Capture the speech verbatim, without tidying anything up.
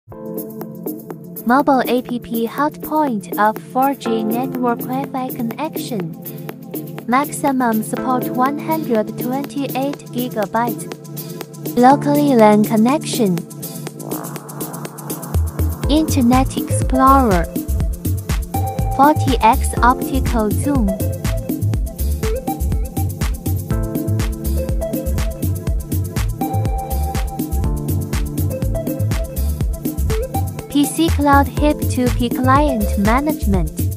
Mobile app hotpoint of four G network Wi-Fi connection. Maximum support one hundred twenty-eight gigabytes. Locally LAN connection. Internet Explorer. forty x optical zoom. P C Cloud H I P two P client management.